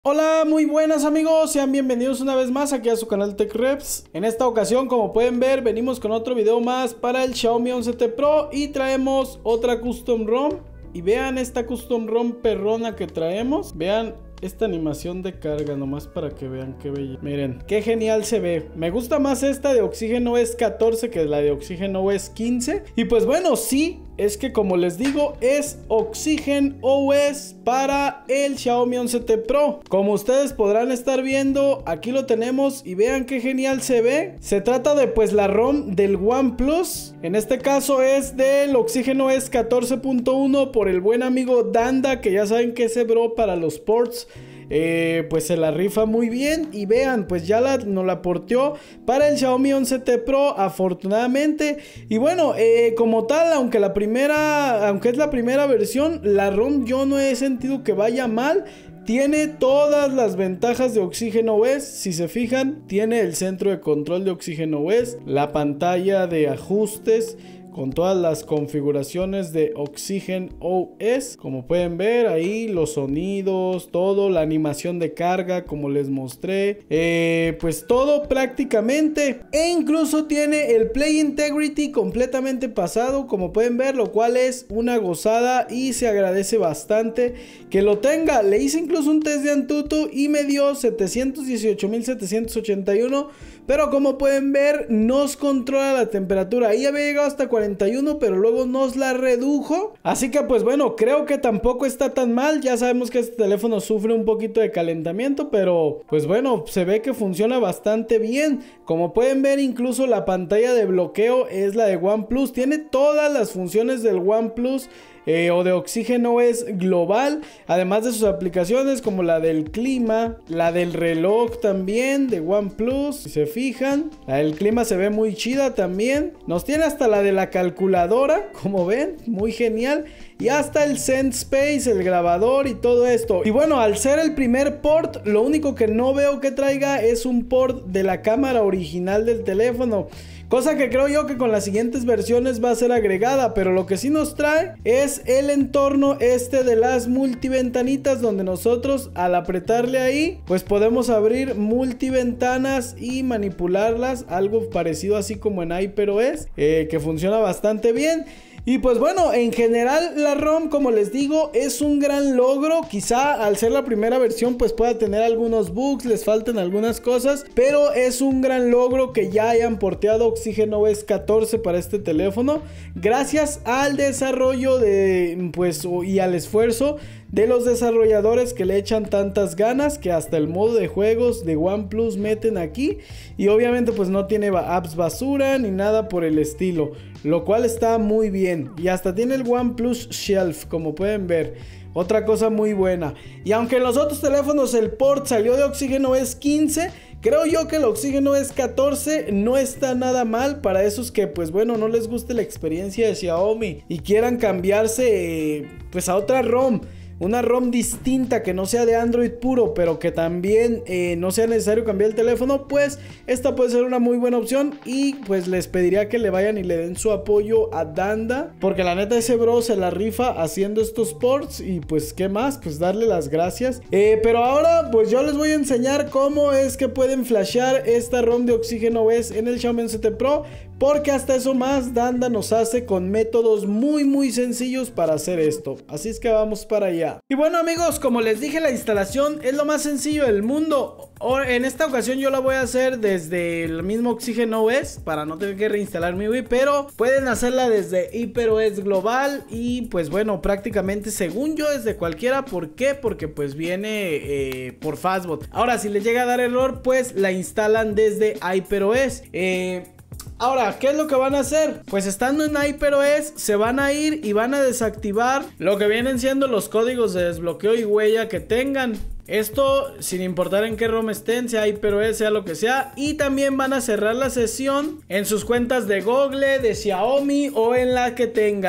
Hola, muy buenas amigos, sean bienvenidos una vez más aquí a su canal TechReps. En esta ocasión, como pueden ver, venimos con otro video más para el Xiaomi 11T Pro y traemos otra Custom ROM. Y vean esta Custom ROM perrona que traemos, vean esta animación de carga, nomás para que vean qué bella. Miren, qué genial se ve. Me gusta más esta de Oxygen OS 14 que la de Oxygen OS 15. Y pues bueno, sí, es que como les digo, es Oxygen OS para el Xiaomi 11T Pro. Como ustedes podrán estar viendo, aquí lo tenemos y vean qué genial se ve. Se trata de pues la ROM del OnePlus. En este caso es del Oxygen OS 14.1 por el buen amigo Danda, que ya saben que ese bro para los ports pues se la rifa muy bien. Y vean, pues ya nos la porteó para el Xiaomi 11T Pro afortunadamente. Y bueno, como tal, aunque es la primera versión, la ROM yo no he sentido que vaya mal. Tiene todas las ventajas de Oxygen OS. Si se fijan, tiene el centro de control de Oxygen OS, la pantalla de ajustes con todas las configuraciones de Oxygen OS. Como pueden ver ahí, los sonidos, todo, la animación de carga como les mostré, pues todo prácticamente. E incluso tiene el Play Integrity completamente pasado, como pueden ver, lo cual es una gozada y se agradece bastante que lo tenga. Le hice incluso un test de Antutu y me dio 718.781, pero como pueden ver nos controla la temperatura. Ahí había llegado hasta 41, pero luego nos la redujo. Así que pues bueno, creo que tampoco está tan mal. Ya sabemos que este teléfono sufre un poquito de calentamiento, pero pues bueno, se ve que funciona bastante bien. Como pueden ver, incluso la pantalla de bloqueo es la de OnePlus. Tiene todas las funciones del OnePlus o de Oxygen OS global, además de sus aplicaciones como la del clima, la del reloj también de OnePlus. Si se fijan, la del clima se ve muy chida también. Nos tiene hasta la de la calculadora, como ven, muy genial. Y hasta el SendSpace, el grabador y todo esto. Y bueno, al ser el primer port, lo único que no veo que traiga es un port de la cámara original del teléfono, cosa que creo yo que con las siguientes versiones va a ser agregada. Pero lo que sí nos trae es el entorno este de las multiventanitas, donde nosotros al apretarle ahí pues podemos abrir multiventanas y manipularlas, algo parecido así como en HyperOS, que funciona bastante bien. Y pues bueno, en general la ROM, como les digo, es un gran logro. Quizá al ser la primera versión pues pueda tener algunos bugs, les faltan algunas cosas, pero es un gran logro que ya hayan porteado Oxygen OS 14 para este teléfono, gracias al desarrollo de pues y al esfuerzo de los desarrolladores que le echan tantas ganas, que hasta el modo de juegos de OnePlus meten aquí. Y obviamente pues no tiene apps basura ni nada por el estilo, lo cual está muy bien. Y hasta tiene el OnePlus Shelf, como pueden ver, otra cosa muy buena. Y aunque en los otros teléfonos el port salió de Oxygen OS 15, creo yo que el Oxygen OS 14 no está nada mal para esos que pues bueno, no les guste la experiencia de Xiaomi y quieran cambiarse pues a otra ROM. Una ROM distinta, que no sea de Android puro, pero que también no sea necesario cambiar el teléfono, pues esta puede ser una muy buena opción. Y pues les pediría que le vayan y le den su apoyo a Danda, porque la neta ese bro se la rifa haciendo estos ports. Y pues qué más, pues darle las gracias. Pero ahora pues yo les voy a enseñar cómo es que pueden flashear esta ROM de Oxygen OS en el Xiaomi 11T Pro, porque hasta eso más Danda nos hace con métodos muy sencillos para hacer esto. Así es que vamos para allá. Y bueno amigos, como les dije, la instalación es lo más sencillo del mundo. En esta ocasión yo la voy a hacer desde el mismo Oxygen OS para no tener que reinstalar mi MIUI, pero pueden hacerla desde HyperOS global y pues bueno, prácticamente según yo desde cualquiera. ¿Por qué? Porque pues viene por Fastbot. Ahora si les llega a dar error pues la instalan desde HyperOS. Ahora, ¿qué es lo que van a hacer? Pues estando en HyperOS se van a ir y van a desactivar lo que vienen siendo los códigos de desbloqueo y huella que tengan. Esto sin importar en qué ROM estén, sea HyperOS, sea lo que sea. Y también van a cerrar la sesión en sus cuentas de Google, de Xiaomi o en la que tengan.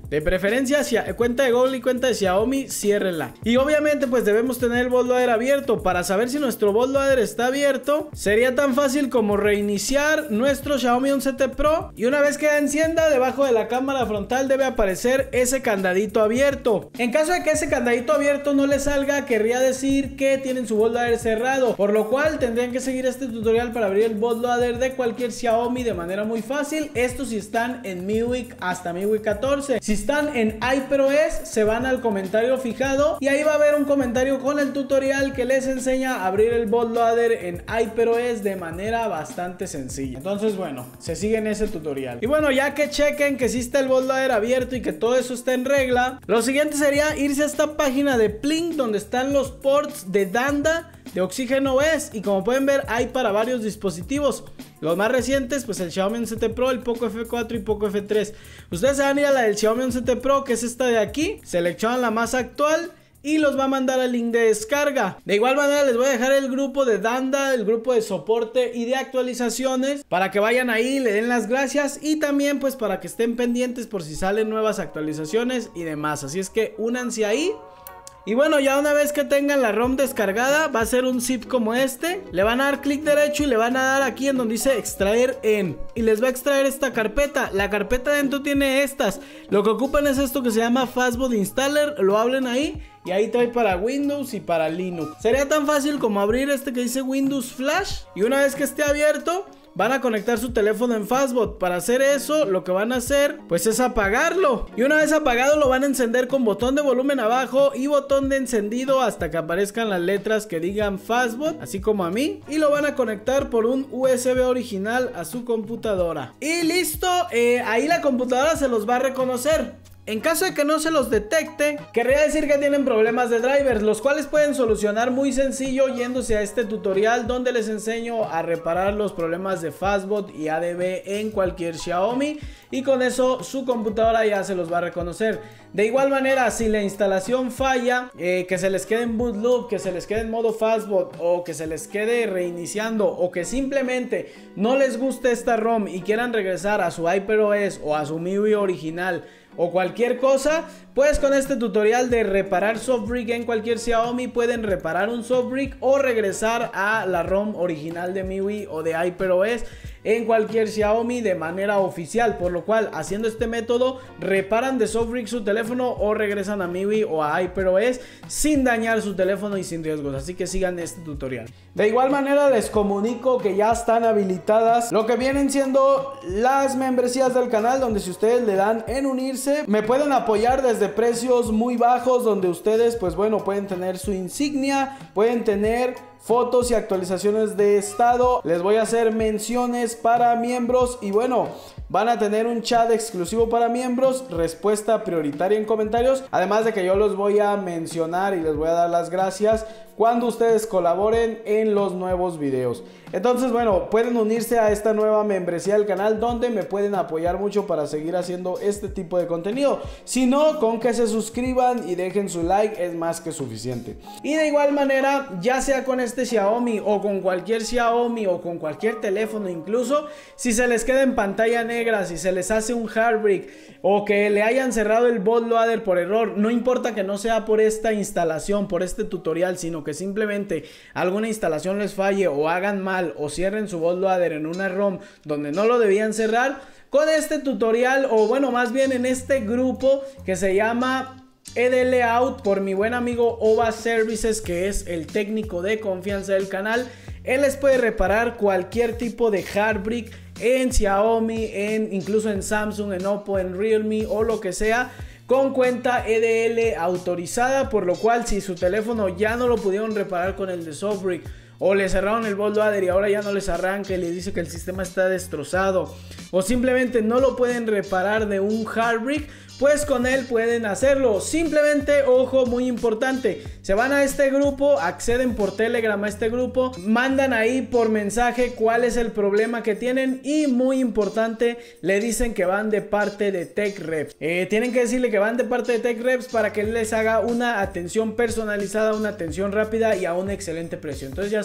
De preferencia, cuenta de Google y cuenta de Xiaomi, ciérrenla. Y obviamente pues debemos tener el bootloader abierto. Para saber si nuestro bootloader está abierto, sería tan fácil como reiniciar nuestro Xiaomi 11T Pro. Y una vez que encienda, debajo de la cámara frontal debe aparecer ese candadito abierto. En caso de que ese candadito abierto no le salga, querría decir que tienen su bootloader cerrado. Por lo cual tendrían que seguir este tutorial para abrir el bootloader de cualquier Xiaomi de manera muy fácil. Esto si están en MIUI hasta MIUI 14. Si están en HyperOS, se van al comentario fijado y ahí va a haber un comentario con el tutorial que les enseña a abrir el bootloader en HyperOS de manera bastante sencilla. Entonces bueno, se siguen ese tutorial. Y bueno, ya que chequen que sí está el bootloader abierto y que todo eso está en regla, lo siguiente sería irse a esta página de Plink donde están los ports de Danda de Oxygen OS, y como pueden ver hay para varios dispositivos. Los más recientes, pues el Xiaomi 11T Pro, el Poco F4 y Poco F3. Ustedes se van a ir a la del Xiaomi 11T Pro, que es esta de aquí, seleccionan la más actual y los va a mandar al link de descarga. De igual manera les voy a dejar el grupo de Danda, el grupo de soporte y de actualizaciones, para que vayan ahí, le den las gracias y también pues para que estén pendientes por si salen nuevas actualizaciones y demás. Así es que únanse ahí. Y bueno, ya una vez que tengan la ROM descargada, va a ser un zip como este. Le van a dar clic derecho y le van a dar aquí en donde dice extraer en. Y les va a extraer esta carpeta. La carpeta dentro tiene estas. Lo que ocupan es esto que se llama Fastboot Installer. Lo hablen ahí. Y ahí trae para Windows y para Linux. Sería tan fácil como abrir este que dice Windows Flash. Y una vez que esté abierto, van a conectar su teléfono en Fastboot. Para hacer eso, lo que van a hacer pues es apagarlo. Y una vez apagado lo van a encender con botón de volumen abajo y botón de encendido hasta que aparezcan las letras que digan Fastboot, así como a mí. Y lo van a conectar por un USB original a su computadora. Y listo, ahí la computadora se los va a reconocer. En caso de que no se los detecte, querría decir que tienen problemas de drivers, los cuales pueden solucionar muy sencillo yéndose a este tutorial donde les enseño a reparar los problemas de Fastboot y ADB en cualquier Xiaomi, y con eso su computadora ya se los va a reconocer. De igual manera, si la instalación falla, que se les quede en boot loop, que se les quede en modo Fastboot o que se les quede reiniciando, o que simplemente no les guste esta ROM y quieran regresar a su HyperOS o a su MIUI original o cualquier cosa, pues con este tutorial de reparar softbrick en cualquier Xiaomi pueden reparar un softbrick o regresar a la ROM original de MIUI o de HyperOS en cualquier Xiaomi de manera oficial, por lo cual haciendo este método reparan de softbrick su teléfono o regresan a MIUI o a HyperOS sin dañar su teléfono y sin riesgos. Así que sigan este tutorial. De igual manera les comunico que ya están habilitadas lo que vienen siendo las membresías del canal, donde si ustedes le dan en unirse me pueden apoyar desde precios muy bajos, donde ustedes pues bueno pueden tener su insignia, pueden tener fotos y actualizaciones de estado, les voy a hacer menciones para miembros y bueno, van a tener un chat exclusivo para miembros, respuesta prioritaria en comentarios, además de que yo los voy a mencionar y les voy a dar las gracias cuando ustedes colaboren en los nuevos videos. Entonces bueno, pueden unirse a esta nueva membresía del canal, donde me pueden apoyar mucho para seguir haciendo este tipo de contenido. Si no, con que se suscriban y dejen su like es más que suficiente. Y de igual manera, ya sea con este Xiaomi o con cualquier Xiaomi o con cualquier teléfono, incluso si se les queda en pantalla negra, si se les hace un jailbreak o que le hayan cerrado el bootloader por error, no importa que no sea por esta instalación, por este tutorial, sino que simplemente alguna instalación les falle o hagan mal o cierren su bootloader en una ROM donde no lo debían cerrar, con este tutorial, o bueno, más bien en este grupo que se llama EDL Out por mi buen amigo Ova Services, que es el técnico de confianza del canal, él les puede reparar cualquier tipo de jailbreak en Xiaomi, incluso en Samsung, en Oppo, en Realme o lo que sea, con cuenta EDL autorizada, por lo cual si su teléfono ya no lo pudieron reparar con el de softbrick, o le cerraron el bootloader y ahora ya no les arranca y les dice que el sistema está destrozado, o simplemente no lo pueden reparar de un jailbreak, pues con él pueden hacerlo. Simplemente, ojo, muy importante, se van a este grupo, acceden por Telegram a este grupo, mandan ahí por mensaje cuál es el problema que tienen y muy importante, le dicen que van de parte de TechReps. Tienen que decirle que van de parte de TechReps para que él les haga una atención personalizada, una atención rápida y a un excelente precio. Entonces ya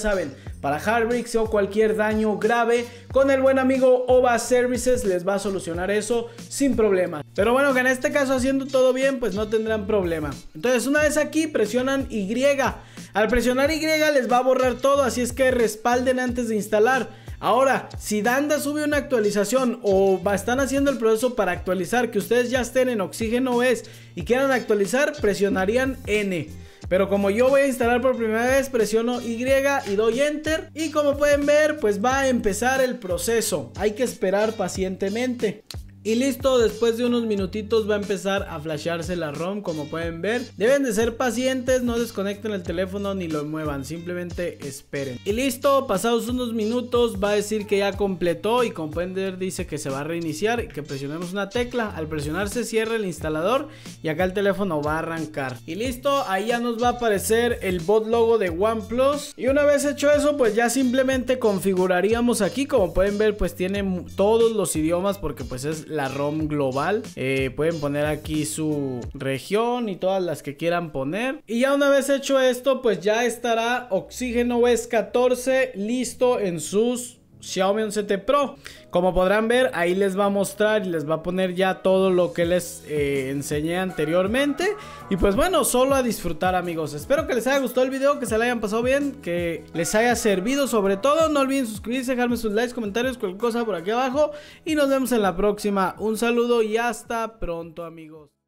saben, para Hardbricks o cualquier daño grave, con el buen amigo OVA Services les va a solucionar eso sin problema. Pero bueno, que en este caso haciendo todo bien, pues no tendrán problema. Entonces una vez aquí presionan Y. Al presionar Y les va a borrar todo, así es que respalden antes de instalar. Ahora, si Danda sube una actualización o están haciendo el proceso para actualizar, que ustedes ya estén en Oxígeno OS y quieran actualizar, presionarían N. Pero como yo voy a instalar por primera vez, presiono Y y doy Enter. Y como pueden ver, pues va a empezar el proceso. Hay que esperar pacientemente. Y listo, después de unos minutitos va a empezar a flashearse la ROM, como pueden ver. Deben de ser pacientes, no desconecten el teléfono ni lo muevan, simplemente esperen. Y listo, pasados unos minutos va a decir que ya completó y como pueden ver dice que se va a reiniciar y que presionemos una tecla. Al presionarse cierra el instalador y acá el teléfono va a arrancar. Y listo, ahí ya nos va a aparecer el bot logo de OnePlus. Y una vez hecho eso, pues ya simplemente configuraríamos aquí. Como pueden ver, pues tiene todos los idiomas porque pues es la ROM global. Pueden poner aquí su región y todas las que quieran poner. Y ya una vez hecho esto, pues ya estará Oxígeno OS 14 listo en sus Xiaomi 11T Pro. Como podrán ver, ahí les va a mostrar y les va a poner ya todo lo que les enseñé anteriormente. Y pues bueno, solo a disfrutar, amigos. Espero que les haya gustado el video, que se la hayan pasado bien, que les haya servido sobre todo. No olviden suscribirse, dejarme sus likes, comentarios, cualquier cosa por aquí abajo. Y nos vemos en la próxima. Un saludo y hasta pronto, amigos.